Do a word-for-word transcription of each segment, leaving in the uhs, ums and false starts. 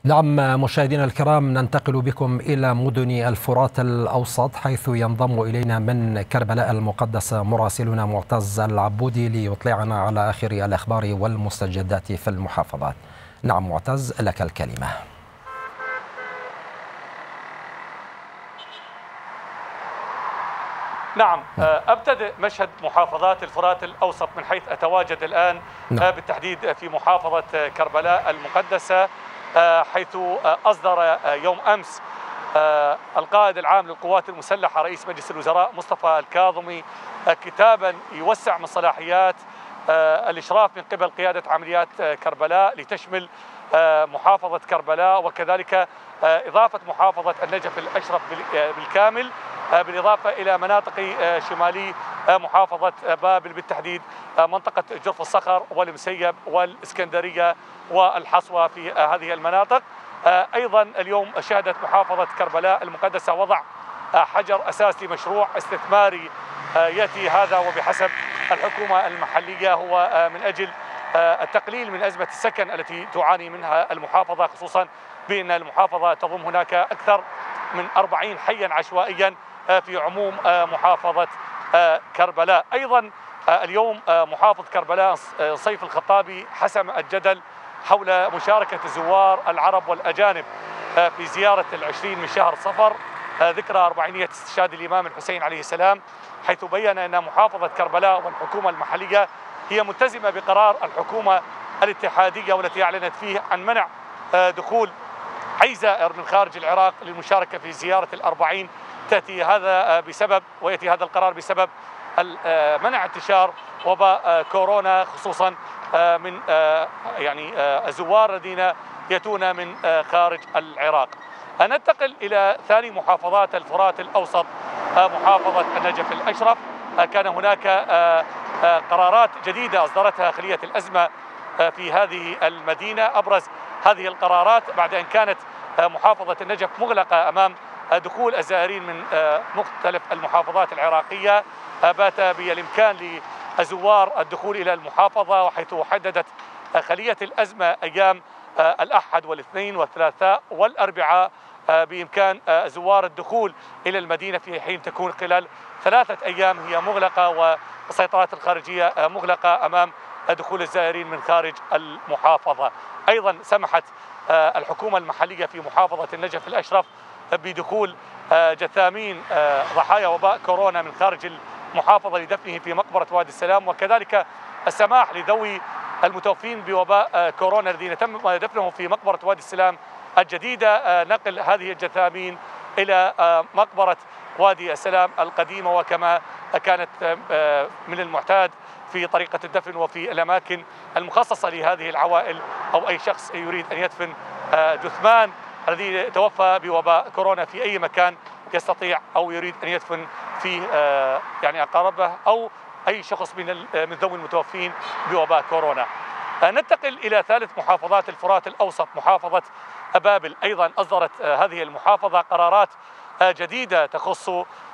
نعم مشاهدينا الكرام، ننتقل بكم إلى مدن الفرات الأوسط، حيث ينضم إلينا من كربلاء المقدسة مراسلنا معتز العبودي ليطلعنا على آخر الأخبار والمستجدات في المحافظات. نعم معتز، لك الكلمة. نعم، أبتدئ مشهد محافظات الفرات الأوسط من حيث أتواجد الآن. نعم. بالتحديد في محافظة كربلاء المقدسة، حيث أصدر يوم أمس القائد العام للقوات المسلحة رئيس مجلس الوزراء مصطفى الكاظمي كتابا يوسع من صلاحيات الإشراف من قبل قيادة عمليات كربلاء لتشمل محافظة كربلاء وكذلك إضافة محافظة النجف الأشرف بالكامل، بالإضافة إلى مناطق شمالي محافظة بابل، بالتحديد منطقة جرف الصخر والمسيب والإسكندرية والحصوة في هذه المناطق. أيضا اليوم شهدت محافظة كربلاء المقدسة وضع حجر أساس لمشروع استثماري يأتي هذا وبحسب الحكومة المحلية هو من أجل التقليل من أزمة السكن التي تعاني منها المحافظة، خصوصا بأن المحافظة تضم هناك أكثر من أربعين حيا عشوائيا في عموم محافظة كربلاء. أيضا اليوم محافظ كربلاء صيف الخطابي حسم الجدل حول مشاركة الزوار العرب والأجانب في زيارة العشرين من شهر صفر، ذكرى أربعينية استشهاد الإمام الحسين عليه السلام، حيث بيّن أن محافظة كربلاء والحكومة المحلية هي ملتزمة بقرار الحكومة الاتحادية والتي أعلنت فيه عن منع دخول أي زائر من خارج العراق للمشاركة في زيارة الأربعين. تأتي هذا بسبب ويأتي هذا القرار بسبب منع انتشار وباء كورونا، خصوصا من يعني الزوار الذين يأتون من خارج العراق. ننتقل إلى ثاني محافظات الفرات الأوسط، محافظة النجف الأشرف. كان هناك قرارات جديدة أصدرتها خلية الأزمة في هذه المدينة. أبرز هذه القرارات بعد أن كانت محافظة النجف مغلقة أمام دخول الزائرين من مختلف المحافظات العراقية، بات بالإمكان للزوار الدخول إلى المحافظة، وحيث حددت خلية الأزمة أيام الأحد والاثنين والثلاثاء والأربعاء بإمكان زوار الدخول إلى المدينة، في حين تكون خلال ثلاثة أيام هي مغلقة والسيطرات الخارجية مغلقة أمام دخول الزائرين من خارج المحافظة. أيضا سمحت الحكومة المحلية في محافظة النجف الأشرف بدخول جثامين ضحايا وباء كورونا من خارج المحافظة لدفنه في مقبرة وادي السلام، وكذلك السماح لذوي المتوفين بوباء كورونا الذين تم دفنهم في مقبرة وادي السلام الجديدة نقل هذه الجثامين إلى مقبرة وادي السلام القديمة، وكما كانت من المعتاد في طريقة الدفن وفي الأماكن المخصصة لهذه العوائل أو أي شخص يريد أن يدفن جثمان الذي توفى بوباء كورونا في أي مكان يستطيع أو يريد أن يدفن فيه يعني أقاربه أو أي شخص من من ذوي المتوفين بوباء كورونا. ننتقل إلى ثالث محافظات الفرات الأوسط، محافظة بابل. أيضا أصدرت هذه المحافظة قرارات جديدة تخص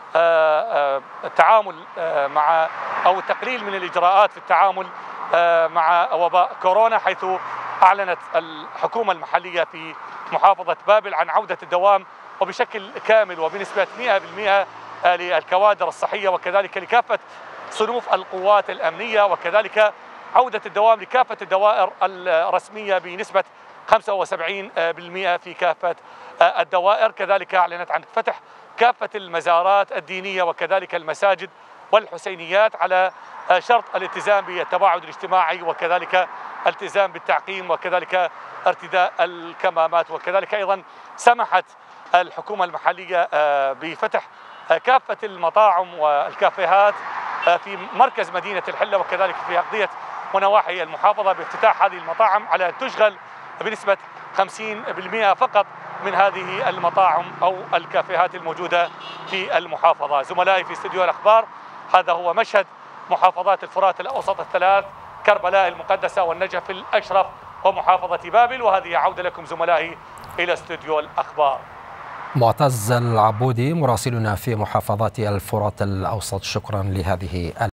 التعامل مع أو التقليل من الإجراءات في التعامل مع وباء كورونا، حيث أعلنت الحكومة المحلية في محافظة بابل عن عودة الدوام وبشكل كامل وبنسبة مئة بالمئة للكوادر الصحية وكذلك لكافة صنوف القوات الأمنية، وكذلك عودة الدوام لكافة الدوائر الرسمية بنسبة خمسة وسبعين بالمئة في كافة الدوائر. كذلك أعلنت عن فتح كافة المزارات الدينية وكذلك المساجد والحسينيات على شرط الالتزام بالتباعد الاجتماعي وكذلك الالتزام بالتعقيم وكذلك ارتداء الكمامات. وكذلك أيضا سمحت الحكومة المحلية بفتح كافة المطاعم والكافيهات في مركز مدينة الحلة وكذلك في أقضية ونواحي المحافظة بافتتاح هذه المطاعم على أن تشغل بنسبة خمسين بالمئة فقط من هذه المطاعم أو الكافيهات الموجودة في المحافظة. زملائي في استديو الأخبار، هذا هو مشهد محافظات الفرات الأوسط الثلاث، كربلاء المقدسة والنجف الأشرف ومحافظة بابل، وهذه عودة لكم زملائي إلى استديو الأخبار. معتز العبودي مراسلنا في محافظات الفرات الأوسط، شكرا لهذه